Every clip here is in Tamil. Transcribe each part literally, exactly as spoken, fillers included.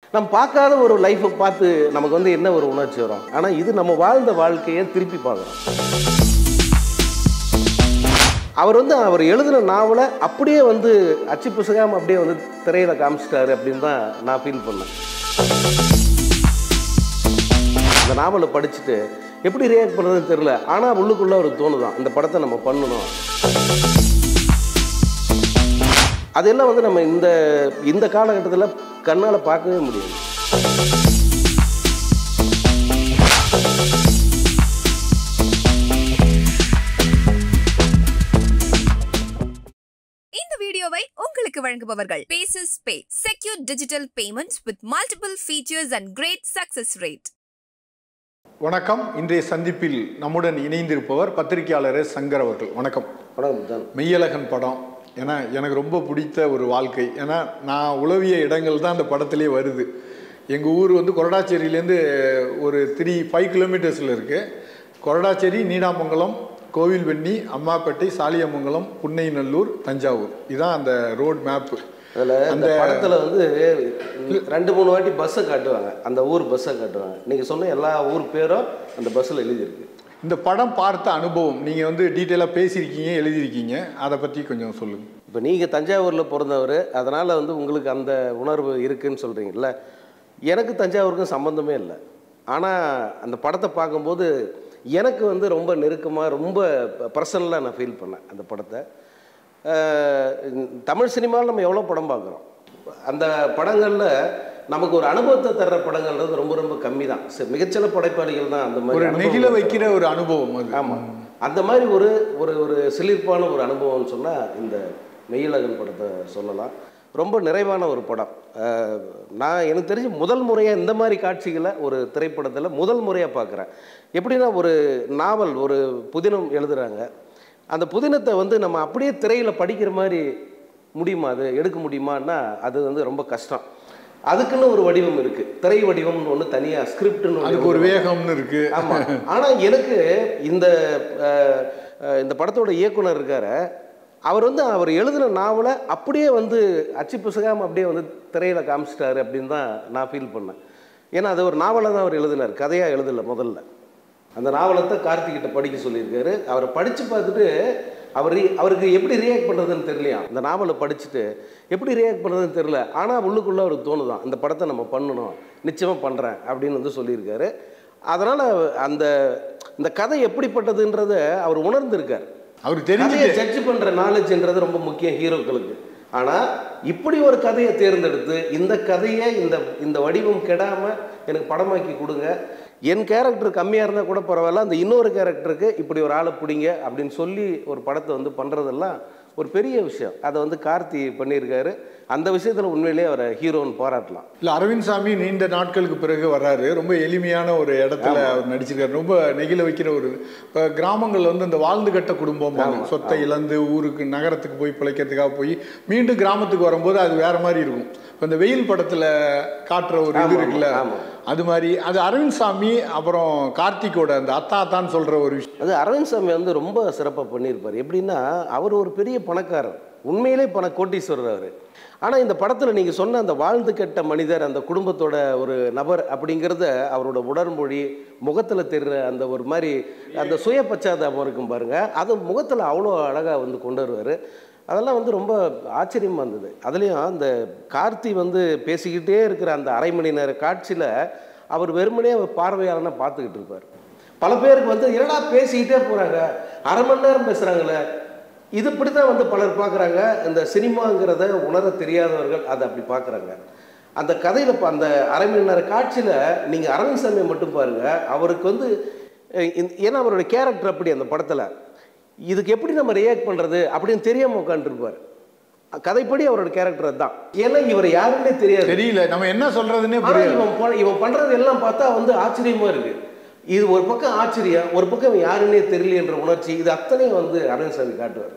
நம்ம பார்க்காத ஒரு லைஃப்பை பார்த்து நமக்கு வந்து என்ன ஒரு உணர்ச்சி வரும். ஆனால் இது நம்ம வாழ்ந்த வாழ்க்கையை திருப்பி பார்க்குறோம். அவர் வந்து அவர் எழுதின நாவலை அப்படியே வந்து அச்சு புசகாமல் அப்படியே வந்து திரையில் காமிச்சிட்டாரு அப்படின்னு தான் நான் ஃபீல் பண்ணேன். அந்த நாவலை படிச்சுட்டு எப்படி ரியாக்ட் பண்ணுறதுன்னு தெரில. ஆனால் உள்ளுக்குள்ளே அவருக்கு தோணுதான் இந்த படத்தை நம்ம பண்ணணும். அதெல்லாம் வந்து நம்ம இந்த இந்த காலகட்டத்தில் கண்ணால் பார்க்கவே முடியாது. இந்த வீடியோவை உங்களுக்கு வழங்குபவர்கள் பேசஸ் பே, secure digital payments with multiple features and great success rate. வணக்கம். இன்றைய சந்திப்பில் நம்முடன் இணைந்திருப்பவர் பத்திரிகையாளர் சங்கர் அவர்கள். வணக்கம். வணக்கம். மெய்யழகன் படம் ஏன்னா எனக்கு ரொம்ப பிடித்த ஒரு வாழ்க்கை. ஏன்னா நான் உளவிய இடங்கள் தான் அந்த படத்திலே வருது. எங்கள் ஊர் வந்து கொரடாச்சேரியிலேருந்து ஒரு த்ரீ ஃபைவ் கிலோமீட்டர்ஸில் இருக்குது. கொரடாச்சேரி, நீடாமங்கலம், கோவில்வெண்ணி, அம்மாப்பேட்டை, சாலியமங்கலம், புன்னைநல்லூர், தஞ்சாவூர். இதுதான் அந்த ரோட் மேப்பு. அதில் அந்த படத்தில் வந்து ரெண்டு மூணு வாட்டி பஸ்ஸை காட்டுவாங்க, அந்த ஊர் பஸ்ஸை காட்டுவாங்க. நீங்கள் சொன்ன எல்லா ஊர் பேரும் அந்த பஸ்ஸில் எழுதியிருக்கு. இந்த படம் பார்த்த அனுபவம் நீங்கள் வந்து டீட்டெயிலாக பேசியிருக்கீங்க, எழுதியிருக்கீங்க, அதை பற்றி கொஞ்சம் சொல்லுங்கள். இப்போ நீங்கள் தஞ்சாவூரில் பிறந்தவர், அதனால் வந்து உங்களுக்கு அந்த உணர்வு இருக்குதுன்னு சொல்கிறீங்கல்ல. எனக்கு தஞ்சாவூருக்கும் சம்மந்தமே இல்லை. ஆனால் அந்த படத்தை பார்க்கும்போது எனக்கு வந்து ரொம்ப நெருக்கமாக, ரொம்ப பர்சனலாக நான் ஃபீல் பண்ணேன் அந்த படத்தை. தமிழ் சினிமாவில் நம்ம எவ்வளோ படம் பார்க்குறோம். அந்த படங்களில் நமக்கு ஒரு அனுபவத்தை தர்ற படங்கள்ன்றது ரொம்ப ரொம்ப கம்மி தான். மிகச்சில படைப்பாளிகள் தான் அந்த மாதிரி நெகிழ வைக்கிற ஒரு அனுபவம் அது. ஆமாம், அந்த மாதிரி ஒரு ஒரு ஒரு சிலிர்ப்பான ஒரு அனுபவம்னு சொன்னால் இந்த மெய்யழகன் படத்தை சொல்லலாம். ரொம்ப நிறைவான ஒரு படம். நான் எனக்கு தெரிஞ்சு முதல் முறையாக இந்த மாதிரி காட்சிகளை ஒரு திரைப்படத்தில் முதல் முறையாக பார்க்குறேன். எப்படின்னா ஒரு நாவல், ஒரு புதினம் எழுதுகிறாங்க. அந்த புதினத்தை வந்து நம்ம அப்படியே திரையில் படிக்கிற மாதிரி முடியுமா, அது எடுக்க முடியுமான்னா அது வந்து ரொம்ப கஷ்டம். அதுக்குன்னு ஒரு வடிவம் இருக்குது, திரை வடிவம்னு ஒன்று தனியாக, ஸ்கிரிப்ட்னு அதுக்கு ஒரு வேகம்னு இருக்குது. ஆமாம். ஆனால் எனக்கு இந்த இந்த படத்தோட இயக்குனர் இருக்கார், அவர் வந்து அவர் எழுதின நாவலை அப்படியே வந்து அச்சு புசகாமல் அப்படியே வந்து திரையில் காமிச்சிட்டாரு அப்படின்னு தான் நான் ஃபீல் பண்ணேன். ஏன்னா அது ஒரு நாவலை தான் அவர் எழுதினார், கதையாக எழுதலை. முதல்ல அந்த நாவலத்தை கார்த்திகிட்ட படிக்க சொல்லியிருக்காரு. அவரை படித்து பார்த்துட்டு அவர் அவருக்கு எப்படி ரியாக்ட் பண்ணுறதுன்னு தெரியலையா. அந்த நாவலை படிச்சுட்டு எப்படி ரியாக்ட் பண்ணுறதுன்னு தெரில. ஆனால் உள்ளுக்குள்ளே அவருக்கு தோணுதான் இந்த படத்தை நம்ம பண்ணணும், நிச்சயமாக பண்ணுறேன் அப்படின்னு வந்து சொல்லியிருக்காரு. அதனால் அந்த இந்த கதை எப்படிப்பட்டதுன்றத அவர் உணர்ந்திருக்கார். அவருக்கு தெரிஞ்சு ஜட்ஜ் பண்ணுற நாலேஜ்ன்றது ரொம்ப முக்கியம் ஹீரோக்களுக்கு. ஆனால் இப்படி ஒரு கதையை தேர்ந்தெடுத்து இந்த கதையை இந்த இந்த வடிவம் கெடாமல் எனக்கு படமாக்கி கொடுங்க, என் கேரக்டர் கம்மியாக இருந்தால் கூட பரவாயில்ல, அந்த இன்னொரு கேரக்டருக்கு இப்படி ஒரு ஆளை பிடிங்க அப்படின்னு சொல்லி ஒரு படத்தை வந்து பண்ணுறதெல்லாம் ஒரு பெரிய விஷயம். அதை வந்து கார்த்தி பண்ணியிருக்காரு. அந்த விஷயத்தில் உண்மையிலேயே அவரை ஹீரோன்னு பாராட்டலாம். இல்லை, அரவிந்த் சாமி நீண்ட நாட்களுக்கு பிறகு வர்றாரு. ரொம்ப எளிமையான ஒரு இடத்துல அவர் நடிச்சிருக்காரு. ரொம்ப நெகிழ வைக்கிற ஒரு இப்போ கிராமங்கள் வந்து இந்த வாழ்ந்து கட்ட குடும்பம், சொத்தை இழந்து ஊருக்கு நகரத்துக்கு போய் பிழைக்கிறதுக்காக போய் மீண்டும் கிராமத்துக்கு வரும்போது அது வேற மாதிரி இருக்கும். இப்போ இந்த வெயில் படத்தில் காட்டுற ஒரு இது இருக்குல்ல, அது மாதிரி அது அரவிந்த் சாமி அப்புறம் கார்த்திகோட அந்த அத்தா அத்தான்னு சொல்கிற ஒரு விஷயம். அது அரவிந்த் சாமி வந்து ரொம்ப சிறப்பாக பண்ணியிருப்பார். எப்படின்னா அவர் ஒரு பெரிய பணக்காரர், உண்மையிலே பண கோட்டீஸ்வரர் அவர். ஆனால் இந்த படத்தில் நீங்கள் சொன்ன அந்த வாழ்ந்து கெட்ட மனிதர், அந்த குடும்பத்தோட ஒரு நபர் அப்படிங்கிறத அவரோட உடற்பொழி, முகத்தில் தெரிகிற அந்த ஒரு மாதிரி அந்த சுய பச்சாதாபம் இருக்கும் பாருங்கள், அது முகத்தில் அவ்வளோ அழகாக வந்து கொண்டு வருவார். அதெல்லாம் வந்து ரொம்ப ஆச்சரியமாக இருந்தது. அதுலேயும் அந்த கார்த்தி வந்து பேசிக்கிட்டே இருக்கிற அந்த அரை மணி நேர காட்சியில் அவர் வெறுமனே அவர் பார்வையாளனை பார்த்துக்கிட்டு இருப்பார். பல பேருக்கு வந்து என்னடா பேசிக்கிட்டே போகிறாங்க, அரை மணி நேரம் பேசுகிறாங்களே, இது இப்படி தான் வந்து பலர் பார்க்குறாங்க. இந்த சினிமாங்கிறத உணர தெரியாதவர்கள் அதை அப்படி பார்க்குறாங்க. அந்த கதையில் அந்த அரை மணி நேர காட்சியில் நீங்கள் அரவிந்த் சாமியை மட்டும் பாருங்கள். அவருக்கு வந்து ஏன்னா அவருடைய கேரக்டர் அப்படி அந்த படத்தில் இதுக்கு எப்படி நம்ம ரியாக்ட் பண்ணுறது அப்படின்னு தெரியாமல் உட்காந்துருப்பார். கதைப்படி அவரோட கேரக்டர் தான். ஏன்னா இவர் யாருன்னே தெரியாது, தெரியல, நம்ம என்ன சொல்கிறதுன்னே புரியல. இவன் இவன் பண்ணுறது எல்லாம் பார்த்தா வந்து ஆச்சரியமாக இருக்குது. இது ஒரு பக்கம் ஆச்சரியம், ஒரு பக்கம் யாருன்னே தெரியலன்ற உணர்ச்சி, இது அத்தனையும் வந்து அரவிந்த் சாமி காட்டுவார்.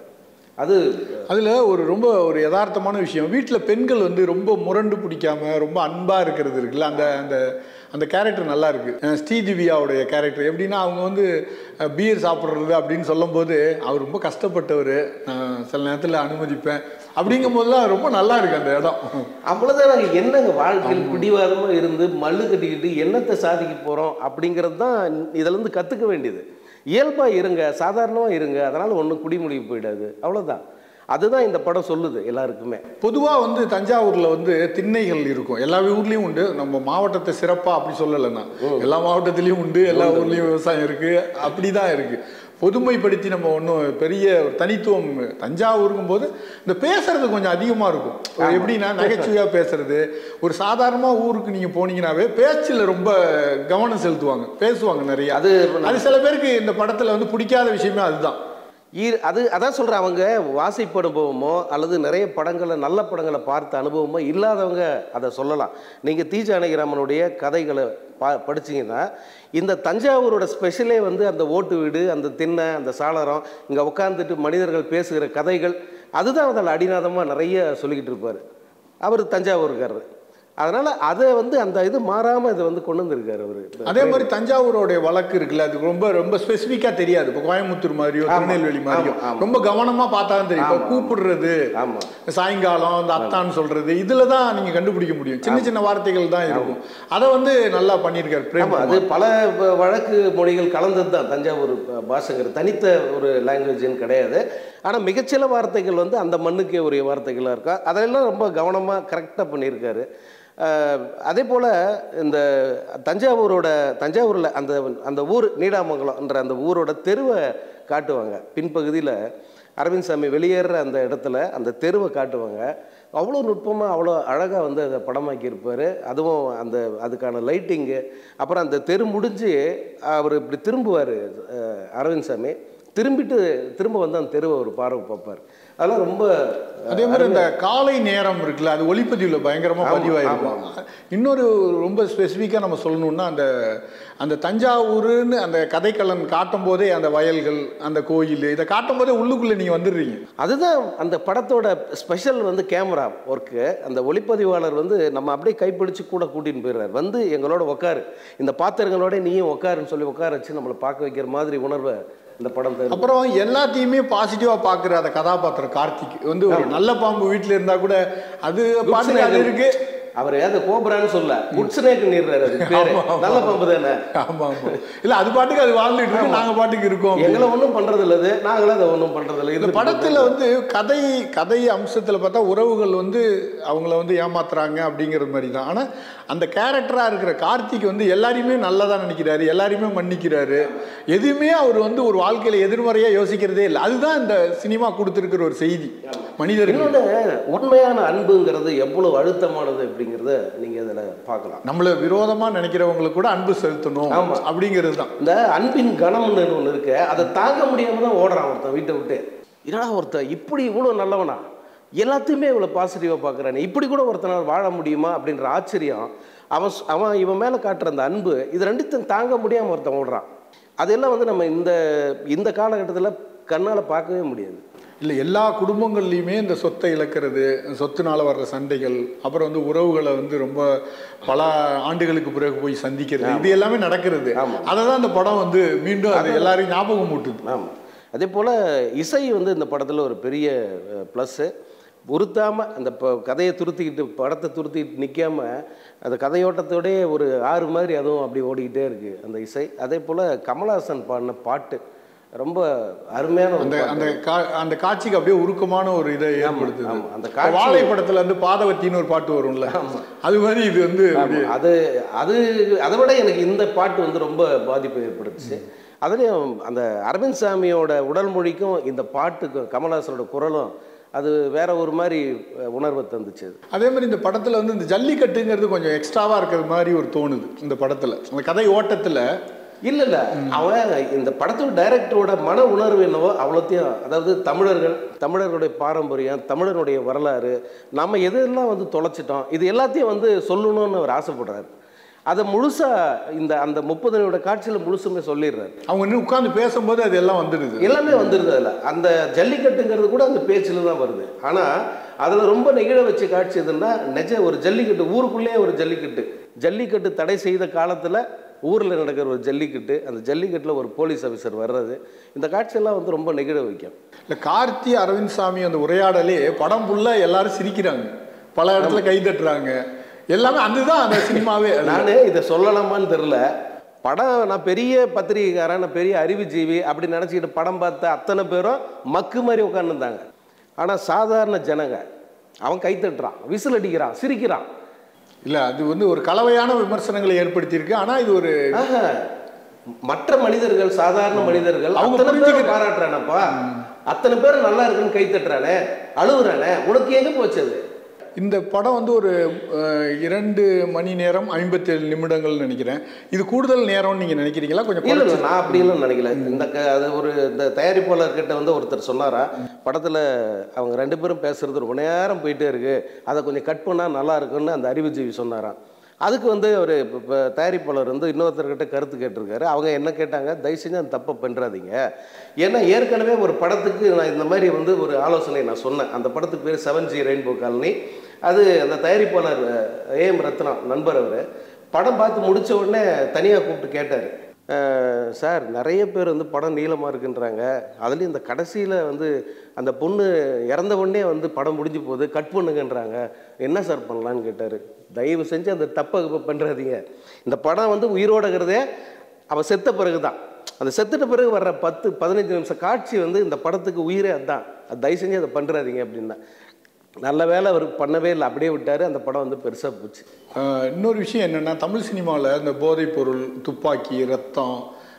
அது அதில் ஒரு ரொம்ப ஒரு யதார்த்தமான விஷயம், வீட்டில் பெண்கள் வந்து ரொம்ப முரண்டு பிடிக்காம ரொம்ப அன்பாக இருக்கிறது இருக்குல்ல, அந்த அந்த அந்த கேரக்டர் நல்லா இருக்கு. ஸ்ரீதிவ்யாவுடைய கேரக்டர் எப்படின்னா, அவங்க வந்து பீர் சாப்பிட்றது அப்படின்னு சொல்லும்போது அவர் ரொம்ப கஷ்டப்பட்டவர், நான் சில நேரத்தில் அனுமதிப்பேன் அப்படிங்கும் போதுலாம் ரொம்ப நல்லா இருக்கு அந்த இடம். அவ்வளோதான். நாங்கள் என்னங்க வாழ்க்கையில் பிடிவாதமாக இருந்து மல்லு கட்டிக்கிட்டு என்னத்தை சாதிக்க போகிறோம் அப்படிங்கிறது தான் இதில் இருந்து கற்றுக்க வேண்டியது. இயல்பாக இருங்க, சாதாரணமாக இருங்க, அதனால் ஒன்றும் குடிமொழிவு போயிடாது, அவ்வளோதான். அதுதான் இந்த படம் சொல்லுது எல்லாருக்குமே. பொதுவாக வந்து தஞ்சாவூரில் வந்து திண்ணைகள் இருக்கும், எல்லா ஊர்லேயும் உண்டு. நம்ம மாவட்டத்தை சிறப்பாக அப்படி சொல்லலைன்னா எல்லா மாவட்டத்துலேயும் உண்டு, எல்லா ஊர்லேயும் விவசாயம் இருக்குது, அப்படி தான் இருக்குது. பொதுமைப்படுத்தி நம்ம ஒன்றும் பெரிய ஒரு தனித்துவம் தஞ்சாவூருங்கும் போது இந்த பேசுறது கொஞ்சம் அதிகமாக இருக்கும். எப்படின்னா நகைச்சுவையாக பேசுறது, ஒரு சாதாரணமாக ஊருக்கு நீங்கள் போனீங்கன்னாவே பேச்சில் ரொம்ப கவனம் செலுத்துவாங்க, பேசுவாங்க நிறைய. அது அது சில பேருக்கு இந்த படத்தில் வந்து பிடிக்காத விஷயமே அதுதான். அது அதான் சொல்கிறேன், அவங்க வாசிப்பு அனுபவமோ அல்லது நிறைய படங்களை நல்ல படங்களை பார்த்த அனுபவமோ இல்லாதவங்க அதை சொல்லலாம். நீங்கள் தி ஜானகிராமனுடைய கதைகளை பா படிச்சிங்கன்னா இந்த தஞ்சாவூரோட ஸ்பெஷலே வந்து அந்த ஓட்டு வீடு, அந்த திண்ணை, அந்த சாளரம், இங்கே உட்காந்துட்டு மனிதர்கள் பேசுகிற கதைகள், அதுதான் அதில் அடிநாதமாக நிறைய சொல்லிக்கிட்டு இருப்பார் அவர் தஞ்சாவூருக்காரர். அதனால் அதை வந்து அந்த இது மாறாமல் இதை வந்து கொண்டு வந்திருக்காரு அவர். அதே மாதிரி தஞ்சாவூரோடைய வழக்கு இருக்குல்ல, அது ரொம்ப ரொம்ப ஸ்பெசிஃபிக்காக தெரியாது. இப்போ கோயம்புத்தூர் மாதிரியோ திருநெல்வேலி மாதிரியோ ரொம்ப கவனமாக பார்த்தா தான் தெரியும். இப்போ கூப்பிடுறது, சாயங்காலம், அந்த அத்தான்னு சொல்றது, இதில் தான் நீங்கள் கண்டுபிடிக்க முடியும். சின்ன சின்ன வார்த்தைகள் தான் இருக்கும். அதை வந்து நல்லா பண்ணியிருக்காரு பிரேம். அது பல வழக்கு மொழிகள் கலந்தது தான் தஞ்சாவூர் பாஷைங்கிற தனித்த ஒரு லாங்குவேஜ்னு கிடையாது. ஆனால் மிகச்சில வார்த்தைகள் வந்து அந்த மண்ணுக்கே உரிய வார்த்தைகளாக இருக்கா, அதெல்லாம் ரொம்ப கவனமாக கரெக்டாக பண்ணியிருக்காரு. அதே போல் இந்த தஞ்சாவூரோட தஞ்சாவூரில் அந்த அந்த ஊர் நீடாமங்கலம்ன்ற அந்த ஊரோட தெருவை காட்டுவாங்க. பின்பகுதியில் அரவிந்த் சாமி வெளியேற அந்த இடத்துல அந்த தெருவை காட்டுவாங்க. அவ்வளோ நுட்பமாக அவ்வளோ அழகாக வந்து அதை படமாக்கியிருப்பார். அதுவும் அந்த அதுக்கான லைட்டிங்கு, அப்புறம் அந்த தெரு முடிஞ்சு அவர் இப்படி திரும்புவார் அரவிந்த் சாமி, திரும்பிட்டு திரும்ப வந்து அந்த தெருவை ஒரு பார்வை பார்ப்பார். அதெல்லாம் ரொம்ப. அதே மாதிரி இந்த காலை நேரம் இருக்குல்ல, அது ஒளிப்பதிவில் பயங்கரமாக பதிவாயிருக்கும். இன்னொரு ரொம்ப ஸ்பெசிஃபிக்காக நம்ம சொல்லணும்னா, அந்த அந்த தஞ்சாவூருன்னு அந்த கதைக்களன் காட்டும் போதே அந்த வயல்கள், அந்த கோயில், இதை காட்டும் போதே உள்ளுக்குள்ளே நீங்கள் வந்துடுறீங்க. அதுதான் அந்த படத்தோட ஸ்பெஷல் வந்து கேமரா ஒர்க்கு. அந்த ஒளிப்பதிவாளர் வந்து நம்ம அப்படியே கைப்பிடிச்சு கூட கூட்டின்னு போயிடுறாரு, வந்து எங்களோட உட்காரு, இந்த பாத்திரங்களோட நீயும் உட்காருன்னு சொல்லி உட்கார வச்சு நம்மளை பார்க்க வைக்கிற மாதிரி உணர்வை இந்த படம். அப்புறம் எல்லாத்தையுமே பாசிட்டிவா பாக்குற அந்த கதாபாத்திரம் கார்த்திக் வந்து ஒரு நல்ல பாம்பு வீட்டுல இருந்தா கூட அது பாட்டு அது இருக்கு. அவர் ஏதாவது கோபுரான்னு சொல்ல குட்ஸ்னேக்கு நீர்றாரு, பேரு நல்ல பாம்பு தானே. ஆமா ஆமா, இல்ல அது பாட்டுக்கு அது வாழ்ந்துட்டு இருக்கு, நாங்க பாட்டுக்கு இருக்கோம், எங்களை ஒன்றும் பண்றது இல்லை, நாங்களும் அதை ஒன்றும் பண்றது இல்லை. இந்த படத்துல வந்து கதை கதை அம்சத்துல பார்த்தா உறவுகள் வந்து அவங்கள வந்து ஏமாத்துறாங்க அப்படிங்கிற மாதிரி தான். ஆனா அந்த கேரக்டரா இருக்கிற கார்த்திக் வந்து எல்லாரையுமே நல்லதா நினைக்கிறாரு, எல்லாரையுமே மன்னிக்கிறாரு, எதுவுமே அவர் வந்து ஒரு வாழ்க்கையில எதிர்மறையா யோசிக்கிறதே இல்லை. அதுதான் இந்த சினிமா கொடுத்துருக்கிற ஒரு செய்தி. மனிதர்கள் உண்மையான அன்புங்கிறது எவ்வளவு அழுத்தமானது அப்படிங்கிறத நீங்க அதில் பார்க்கலாம். நம்மள விரோதமா நினைக்கிறவங்களுக்கு கூட அன்பு செலுத்தணும் அப்படிங்கிறது தான். இந்த அன்பின் கணம்னு ஒன்று இருக்கு, அதை தாங்க முடியாம தான் ஓடுறான் ஒருத்தன் வீட்டை விட்டு. ஏன்னா ஒருத்தன் இப்படி இவ்வளோ நல்லவனா, எல்லாத்தையுமே இவ்வளோ பாசிட்டிவாக பார்க்குறானே, இப்படி கூட ஒருத்தனால் வாழ முடியுமா அப்படின்ற ஆச்சரியம், அவன் அவன் இவன் மேலே காட்டுற அந்த அன்பு, இது ரெண்டுத்தையும் தாங்க முடியாமல் ஒருத்தன் ஓடுறான். அதெல்லாம் வந்து நம்ம இந்த இந்த காலகட்டத்தில் கண்ணால் பார்க்கவே முடியாது. இல்லை, எல்லா குடும்பங்கள்லையுமே இந்த சொத்தை இழக்கிறது, சொத்துனால வர்ற சண்டைகள், அப்புறம் வந்து உறவுகளை வந்து ரொம்ப பல ஆண்டுகளுக்கு பிறகு போய் சந்திக்கிறது, இது எல்லாமே நடக்கிறது. அதை தான் இந்த படம் வந்து மீண்டும் அது எல்லாரையும் ஞாபகம் மூட்டுது. ஆமாம். அதே போல் இசை வந்து இந்த படத்தில் ஒரு பெரிய ப்ளஸ்ஸு. உறுத்தாமல் அந்த இப்போ கதையை துருத்திக்கிட்டு படத்தை துருத்திக்கிட்டு நிற்காம அந்த கதையோட்டத்தோடய ஒரு ஆறு மாதிரி அதுவும் அப்படி ஓடிக்கிட்டே இருக்குது அந்த இசை. அதே போல் கமல்ஹாசன் பாடின பாட்டு ரொம்ப அருமையான அந்த அந்த அந்த காட்சிக்கு அப்படியே உருக்கமான ஒரு இதை ஏற்படுத்துது. அந்த வாழை படத்துல வந்து பாதவத்தின்னு ஒரு பாட்டு வரும்ல, அது மாதிரி இது வந்து அது அது அதை விட எனக்கு இந்த பாட்டு வந்து ரொம்ப பாதிப்பை ஏற்படுத்துச்சு. அதுலேயும் அந்த அரவிந்த் சாமியோட உடல் மொழிக்கும் இந்த பாட்டுக்கும் கமல்ஹாசனோட குரலும் அது வேற ஒரு மாதிரி உணர்வை தந்துச்சு. அதே மாதிரி இந்த படத்தில் வந்து இந்த ஜல்லிக்கட்டுங்கிறது கொஞ்சம் எக்ஸ்ட்ராவாக இருக்கிற மாதிரி ஒரு தோணுது இந்த படத்தில். அந்த கதை ஓட்டத்தில் இல்லை இல்லை அவன் இந்த படத்தோட டைரக்டரோட மன உணர்வு என்னவோ அவ்வளோத்தையும், அதாவது தமிழர்கள், தமிழர்களுடைய பாரம்பரியம், தமிழருடைய வரலாறு, நம்ம எதெல்லாம் வந்து தொலைச்சிட்டோம், இது எல்லாத்தையும் வந்து சொல்லணும்னு அவர் ஆசைப்படுறாரு. அதை முழுசாக இந்த அந்த முப்பது நிமிட காட்சியில் முழுசுமே சொல்லிடுறாரு. அவங்க இன்னும் உட்காந்து பேசும்போது அது எல்லாம் வந்துடுது, எல்லாமே வந்துடுது. அதில் அந்த ஜல்லிக்கட்டுங்கிறது கூட அந்த பேச்சில் தான் வருது. ஆனால் அதில் ரொம்ப நெகிழ வச்ச காட்சி எதுன்னா, நிஜ ஒரு ஜல்லிக்கட்டு, ஊருக்குள்ளேயே ஒரு ஜல்லிக்கட்டு, ஜல்லிக்கட்டு தடை செய்த காலத்தில் ஊரில் நடக்கிற ஒரு ஜல்லிக்கட்டு, அந்த ஜல்லிக்கட்டில் ஒரு போலீஸ் ஆஃபீஸர் வர்றது, இந்த காட்சியெல்லாம் வந்து ரொம்ப நெகிழ வைக்கும். இல்லை, கார்த்தி அரவிந்த் சாமி அந்த உரையாடலே படம் ஃபுல்லாக எல்லாரும் சிரிக்கிறாங்க, பல இடத்துல கை தட்டுறாங்க, எல்லாமே அதுதான் அந்த சினிமாவே. நான் இதை சொல்லலாமான்னு தெரில. படம் நான் பெரிய பத்திரிகைக்காரன், நான் பெரிய அறிவுஜீவி அப்படி நினச்சிக்கிட்டு படம் பார்த்த அத்தனை பேரும் மக்கு மாதிரி உட்காந்துருந்தாங்க. ஆனால் சாதாரண ஜனங்க அவன் கை தட்டுறான், விசில் அடிக்கிறான், சிரிக்கிறான். இல்லை, அது வந்து ஒரு கலவையான விமர்சனங்களை ஏற்படுத்தியிருக்கு. ஆனால் இது ஒரு மற்ற மனிதர்கள், சாதாரண மனிதர்கள் அவங்க பாராட்டுறானப்பா, அத்தனை பேர் நல்லா இருக்குன்னு கை தட்டுறானே, அழுகுறானே, உனக்கு எங்கே போச்சது? இந்த படம் வந்து ஒரு இரண்டு மணி நேரம் ஐம்பத்தி ஏழு நிமிடங்கள் நினைக்கிறேன். இது கூடுதல் நேரம்னு நீங்கள் நினைக்கிறீங்களா? கொஞ்சம் இல்லை, நான் அப்படிலாம் நினைக்கல. இந்த அது ஒரு இந்த தயாரிப்பாளர்கிட்ட வந்து ஒருத்தர் சொன்னாரா, படத்தில் அவங்க ரெண்டு பேரும் பேசுறது ரொம்ப நேரம் போயிட்டே இருக்கு, அதை கொஞ்சம் கட் பண்ணால் நல்லா இருக்குன்னு அந்த அறிவுஜீவி சொன்னாராம். அதுக்கு வந்து ஒரு இப்போ தயாரிப்பாளர் வந்து இன்னொருத்தர்கிட்ட கருத்து கேட்டிருக்காரு. அவங்க என்ன கேட்டாங்க, தயவு செஞ்சு அந்த தப்பை பண்ணுறாதீங்க. ஏன்னா ஏற்கனவே ஒரு படத்துக்கு நான் இந்த மாதிரி வந்து ஒரு ஆலோசனை நான் சொன்னேன். அந்த படத்துக்கு பேர் செவன் ஜி ரெயின்போ காலனி. அது அந்த தயாரிப்பாளர் ஏஎம் ரத்னா நண்பர், அவர் படம் பார்த்து முடித்த உடனே தனியாக கூப்பிட்டு கேட்டார், சார் நிறைய பேர் வந்து படம் நீளமாக இருக்குன்றாங்க, அதுலேயும் இந்த கடைசியில் வந்து அந்த பொண்ணு இறந்த உடனே வந்து படம் முடிஞ்சு போகுது, கட் பண்ணுங்கன்றாங்க, என்ன சார் பண்ணலான்னு கேட்டார். தயவு செஞ்சு அந்த தப்பை பண்ணுறாதீங்க. இந்த படம் வந்து உயிரோடுகிறதே அவன் செத்த பிறகு தான். அந்த செத்துட்ட பிறகு வர்ற பத்து பதினஞ்சு நிமிஷம் காட்சி வந்து இந்த படத்துக்கு உயிரே அதுதான். அது தயவு செஞ்சு அதை பண்ணுறாதீங்க அப்படின்னா. நல்ல வேலை அவர் பண்ணவே இல்லை, அப்படியே விட்டார். அந்த படம் வந்து பெருசாக போச்சு. இன்னொரு விஷயம் என்னென்னா, தமிழ் சினிமாவில் இந்த போதைப் பொருள், துப்பாக்கி, ரத்தம்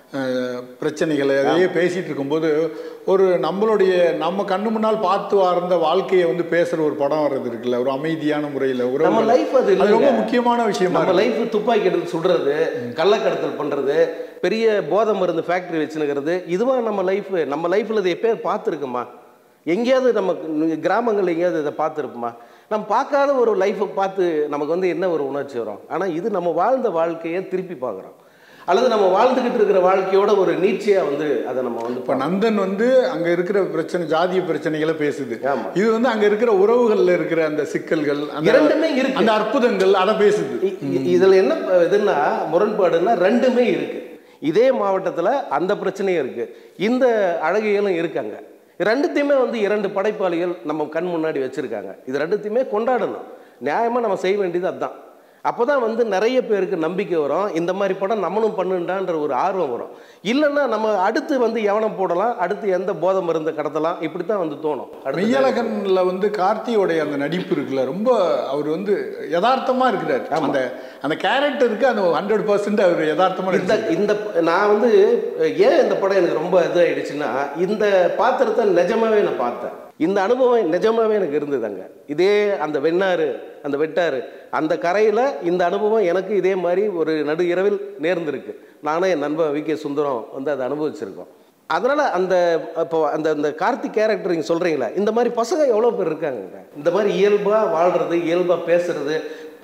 பிரச்சனைகளை அதையே பேசிகிட்டு இருக்கும்போது ஒரு நம்மளுடைய நம்ம கண்ணு முன்னால் பார்த்து வாழ்ந்த வாழ்க்கையை வந்து பேசுகிற ஒரு படம் வர்றது இருக்குல்ல, ஒரு அமைதியான முறையில் ஒரு நம்ம லைஃப், அது ரொம்ப முக்கியமான விஷயம். நம்ம லைஃப் துப்பாக்கி எடுத்து சுடுறது, கள்ளக்கடத்தல் பண்ணுறது, பெரிய போதை மருந்து ஃபேக்ட்ரி வச்சுனுக்கிறது, இதுவாக நம்ம லைஃப். நம்ம லைஃப்பில் இதை எப்போ பார்த்துருக்குமா? எங்கேயாவது நம்ம கிராமங்கள் எங்கேயாவது இதை பார்த்துருப்போமா? நம்ம பார்க்காத ஒரு லைஃப்பை பார்த்து நமக்கு வந்து என்ன ஒரு உணர்ச்சி வரும்? ஆனால் இது நம்ம வாழ்ந்த வாழ்க்கையை திருப்பி பார்க்குறோம், அல்லது நம்ம வாழ்ந்துக்கிட்டு இருக்கிற வாழ்க்கையோட ஒரு நீட்சியாக வந்து அதை நம்ம வந்து. இப்போ நந்தன் வந்து அங்கே இருக்கிற பிரச்சனை, ஜாதிய பிரச்சனைகளை பேசுது. இது வந்து அங்கே இருக்கிற உறவுகளில் இருக்கிற அந்த சிக்கல்கள், இரண்டுமே இருக்கு, அந்த அற்புதங்கள் அதை பேசுது. இதில் என்ன இதுன்னா முரண்பாடுன்னா ரெண்டுமே இருக்கு. இதே மாவட்டத்தில் அந்த பிரச்சனையும் இருக்கு, இந்த அழகியலும் இருக்காங்க. ரெண்டுத்தையுமே வந்து இரண்டு படைப்பாளிகள் நம்ம கண் முன்னாடி வச்சுருக்காங்க. இது ரெண்டுத்தையுமே கொண்டாடணும். நியாயமாக நம்ம செய்ய வேண்டியது அதுதான். அப்போ தான் வந்து நிறைய பேருக்கு நம்பிக்கை வரும், இந்த மாதிரி படம் நம்மளும் பண்ணுண்டான்ற ஒரு ஆர்வம் வரும். இல்லைன்னா நம்ம அடுத்து வந்து எவனம் போடலாம், அடுத்து எந்த போதை மருந்து கடத்தலாம், இப்படி தான் வந்து தோணும். மெய்யழகனில் வந்து கார்த்தியோடைய அந்த நடிப்பு இருக்குல்ல, ரொம்ப அவர் வந்து யதார்த்தமாக இருக்கிறார். அந்த அந்த கேரக்டருக்கு அந்த ஹண்ட்ரட் பர்சன்ட் அவர் யதார்த்தமாக இந்த இந்த நான் வந்து ஏன் இந்த படம் எனக்கு ரொம்ப இதாகிடுச்சுன்னா, இந்த பாத்திரத்தை நிஜமாவே நான் பார்த்தேன். இந்த அனுபவம் நிஜமாவே எனக்கு இருந்தது. அங்கே இதே அந்த வெண்ணாறு, அந்த வெட்டாறு, அந்த கரையில் இந்த அனுபவம் எனக்கு இதே மாதிரி ஒரு நடு இரவில் நேர்ந்திருக்கு. நானும் என் நண்பன் வி கே சுந்தரம் வந்து அதை அனுபவிச்சிருக்கோம். அதனால் அந்த இப்போ அந்த அந்த கார்த்திக் கேரக்டர் நீங்கள் சொல்கிறீங்களா, இந்த மாதிரி பசங்க எவ்வளோ பேர் இருக்காங்க. இந்த மாதிரி இயல்பாக வாழ்கிறது, இயல்பாக பேசுறது,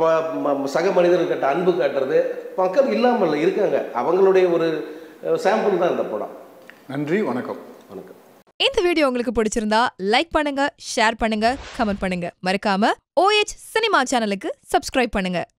சக மனிதர்கிட்ட அன்பு காட்டுறது மக்கள் இல்லாமல் இருக்காங்க. அவங்களுடைய ஒரு சாம்பிள் தான் இந்த படம். நன்றி, வணக்கம். வணக்கம். இந்த வீடியோ உங்களுக்கு பிடிச்சிருந்தா லைக் பண்ணுங்க, ஷேர் பண்ணுங்க, கமெண்ட் பண்ணுங்க. மறக்காம ஓ எச் சினிமா சேனலுக்கு சப்ஸ்கிரைப் பண்ணுங்க.